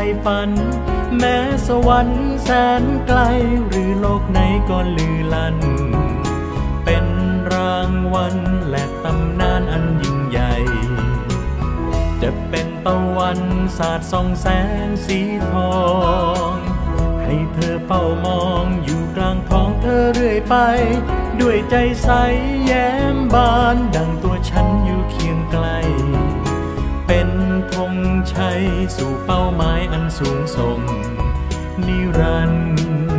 ฝันแม้สวรรค์แสนไกลหรือโลกไหนก็ลือลั่นเป็นรางวัลและตำนานอันยิ่งใหญ่จะเป็นตะวันสาดส่องแสงสีทองให้เธอเฝ้ามองอยู่กลางท้องเธอเรื่อยไปด้วยใจใสแย้มบานดังตัวฉันอยู่เคียงไกลเป็นธงชัยสู่เป้าหมายอันสูงส่งนิรันดร์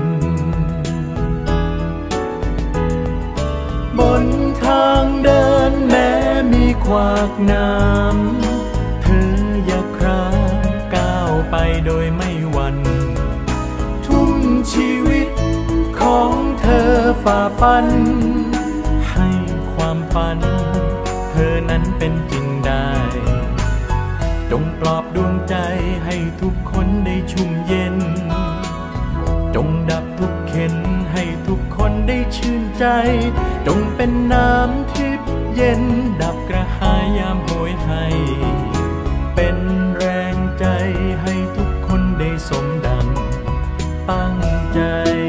บนทางเดินแม้มีขวากน้ำเธออย่าคร้าก้าวไปโดยไม่หวั่นทุ่มชีวิตของเธอฝ่าฟันให้ความฝันเธอนั้นเป็นจริงได้จงปลอบดวงใจให้ทุกคนได้ชุ่มเย็นจงดับทุกเข็นให้ทุกคนได้ชื่นใจจงเป็นน้ำทิพย์เย็นดับกระหายยามโหยให้เป็นแรงใจให้ทุกคนได้สมดังตั้งใจ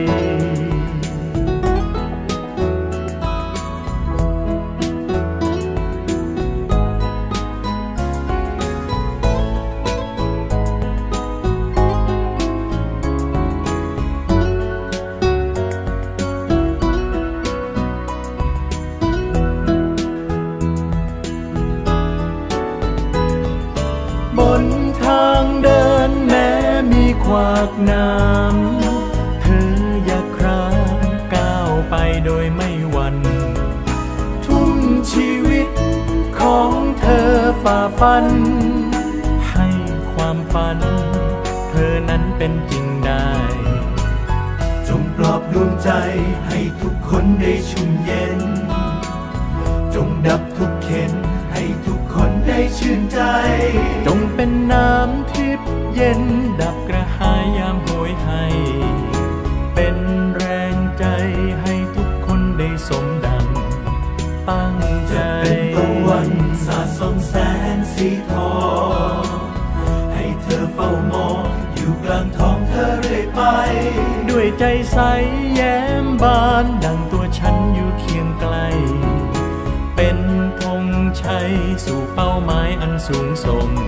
บนทางเดินแม้มีขวากน้ำเธออย่าคร้าก้าวไปโดยไม่หวั่นทุ่มชีวิตของเธอฝ่าฟันให้ความฝันเธอนั้นเป็นจริงได้จงปลอบดวงใจให้ทุกคนได้ชุ่มเย็นจงดับทุกเข็นให้ทุกคนได้ชื่นใจจงเป็นน้ำทิพย์เย็นดับกระหายยามโหยให้เป็นแรงใจให้ทุกคนได้สมดังตั้งใจจะเป็นตะวันสาดส่องแสงสีทองให้เธอเฝ้ามองอยู่กลางท้องเธอเรื่อยไปด้วยใจใสแย้มบานดังตัวฉันอยู่เคียงไกลเป็นธงชัยสู่เป้าหมายอันสูงส่ง